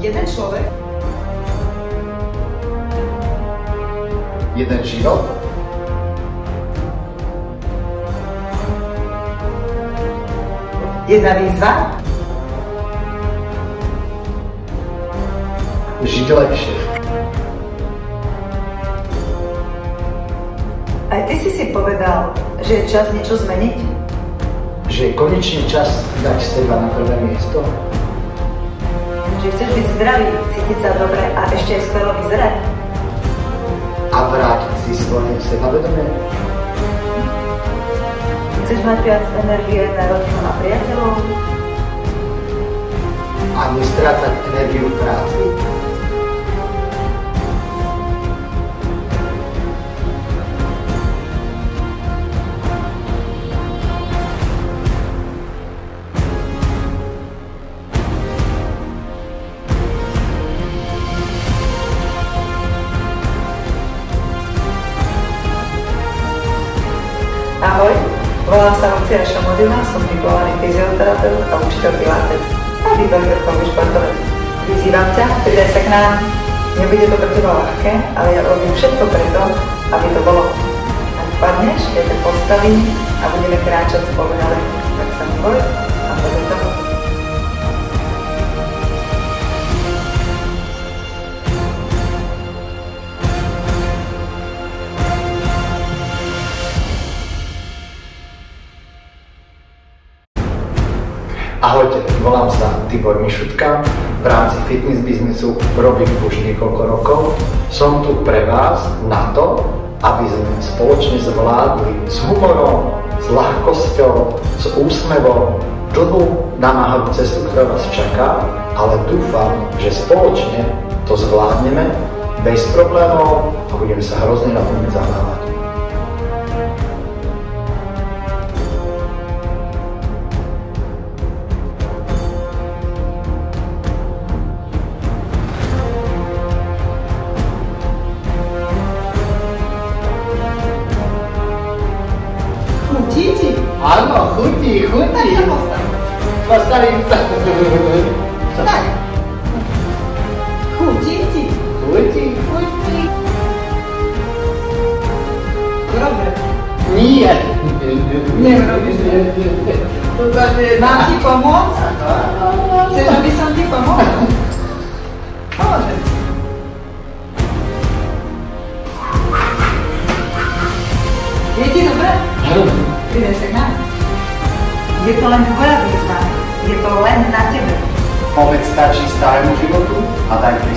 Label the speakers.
Speaker 1: Jeden človek?
Speaker 2: Jeden život?
Speaker 1: Jedna výzva?
Speaker 2: Žiť lepšie.
Speaker 1: Aj ty si povedal, že je čas niečo zmeniť?
Speaker 2: Že je konečne čas dať seba na prvé miesto?
Speaker 1: Že chceš byť zdravý, cítiť sa dobre a ešte aj skvelo vyzerať?
Speaker 2: A vrátiť si svoje sebavedomie?
Speaker 1: Chceš mať viac energie na rodinu a priateľov?
Speaker 2: A nestrácať energiu v práci?
Speaker 1: Ahoj, volám sa Lucia Šamodina, som diplomovaný fyzioterapeut a učiteľ pilates a výborný športovec. Vyzývam ťa, pridaj sa k nám. Nebude to pre teba ľahké, ale ja robím všetko preto, aby to bolo. Ak padneš, ja ťa postavím a budeme kráčať spolu ďalej. Tak sa mi boj a poďme to.
Speaker 2: Ahojte, volám sa Tibor Mišutka, v rámci fitness biznesu robím už niekoľko rokov. Som tu pre vás na to, aby sme spoločne zvládli s humorom, s ľahkosťou, s úsmevom dlhú namáhavú cestu, ktorá vás čaká, ale dúfam, že spoločne to zvládneme bez problémov a budeme sa hrozne na tom zabávať.
Speaker 1: Chutí ti?
Speaker 2: Áno, chutí.
Speaker 1: Tak sa postav.
Speaker 2: Postavím sa.
Speaker 1: Tak. Chutí ti?
Speaker 2: Chutí.
Speaker 1: Dobre.
Speaker 2: Nie.
Speaker 1: Nerobíš. Mám ti pomôcť? Chceš, aby som ti pomohol? Môžem. Je ti dobre? Pridaj sa k nám. Je to len tvoja výzva. Je to len na tebe.
Speaker 2: Povedz stačí starému životu a daj